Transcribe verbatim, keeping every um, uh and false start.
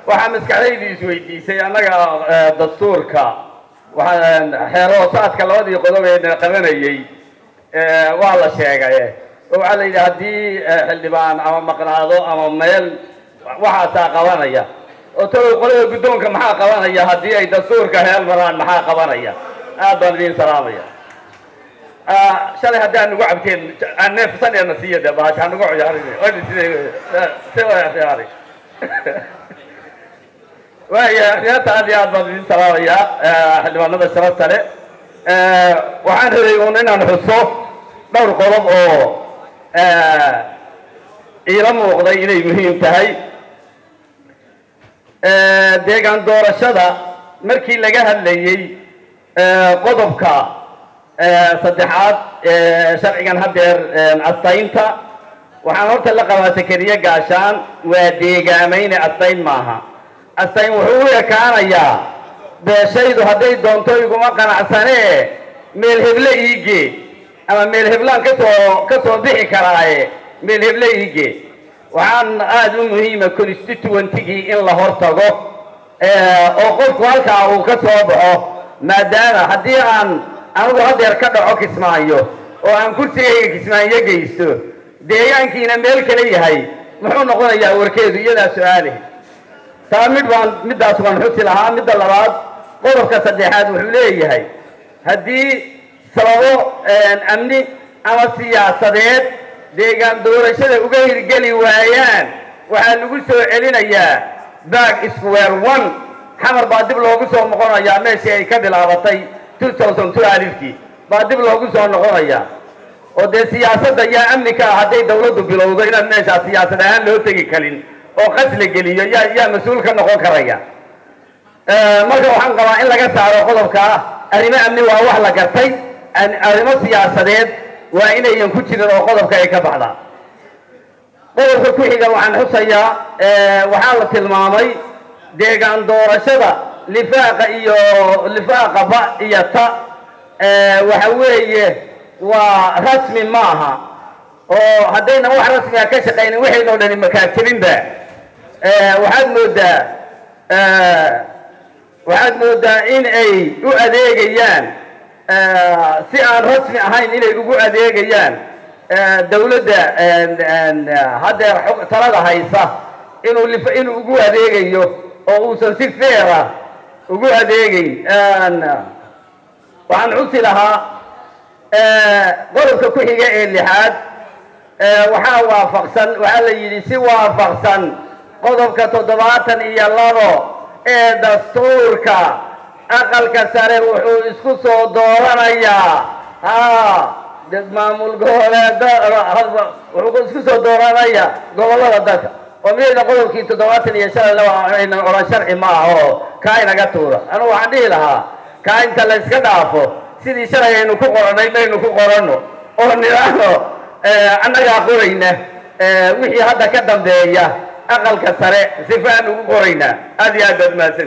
waxaan maskaxdayda isweydiisay annaga dastuurka waxaan xeeroosaadka labadii qodob ee qabanayay waa la sheegay oo waxa la yidhi haddii xildhibaan ama maqnaado ama meel waxaasaa qabanaya oo talow qolada guddoonka maxaa qabanaya haddii ay dastuurka heel maraan maxaa qabanaya aad baan idiin salaamaya shalay haddii aan nagu cabteen neefsaneena siiya dee baasha nagu ciyaari وهي رياضة هذه أضبط من سرايا حلوان هذا الشرط ترى وعن هريون إن نحصه دور قلب أو إيران وقضي إليه مهم تهي ديجان دور الشدة مركي لجها اللي قضبك صدحات شرعيا هدير عصاينتا وعن هرت اللقاء سكرية قاشان وديجامين عصاين معها أستين وحوي كان يا بشيء هذي دونتو يقوم كان عسانه ملهبله يجي أما ملهبلان كسو كسو ضحك كراي ملهبله يجي وعن هذا مهم كل ستون تيجي إلا هرتقو أقول قالك أو كسو بحه ما دام هدي عن أنا هذا يركض عك اسمعيه وعن كل شيء اسمعيه جيسو ديان كينا ملك لي هاي محون نقول يا وركيز يدا سؤاله تامد وان مدة سبحان حسي لها مدة لبعض قرب كسدحات وحليه هاي هدي سببو أمني أما السياسات ديجان دور شده وغير جلي وعيان وحلقوا سؤالين يا باك اسكوير وان حمر بعد بلوغو سو مقونا يا ماشي كبل عبطي ألفين واتنين ألفكي بعد بلوغو سو مقونا يا ودي سياسات يا أمني هدي دولة بلوغو إنا ماشي سياسات هان لو تجي كلين oo qasli geliyo ya ya mas'uul ka noqon karaya ee marka waxaan qabaa in laga saaro qodobka arrimo amni waa wax la gartay arrimo siyaasadeed waa inay ku jiraan oo qodobka ay ka baxdaan qodobka ku xiga waxaan xusayaa ee waxa la tilmaamay deegaan doorashada lifaaqa iyo lifaaqa ba iyo ta ee waxa weeye waa rasmi maaha oo haddayna wax rasmi ah ka shaqeyn wixii noo dhan makaatibin ba waxaad moodaa waxaad moodaa in ay u adeegayaan si aan rasmi ahayn inay ugu adeegayaan dawladda haddeer talada haysa inuu inuu ugu adeegayo oo uusan si fair ah ugu adeegayn waxaan xusi lahaa qodobka ku xiga ee lixaad waxaa waafaqsan waxaa la yidhi si waafaqsan qodobka toddobaatan iyo labo ee dastuurka aqalka sare wuxuu isku soo dooranayaa haa maamul goboleedada wuxuu isku soo dooranayaa gobollada dalka oo midna qodobkii toddobaatan iyo shan laba ayna oran sharci ma aha oo kaa inaga tuura anu waxaan dhihi lahaa kaa inta la iska dhaafo sidii shalay aynu ku qorannay maynu ku qoranno oo nidhaahno annagaa qorayna wixii hadda ka dambeeya aqalka sare si faan ugu qoraynaa aad iyo aad baad mahadsan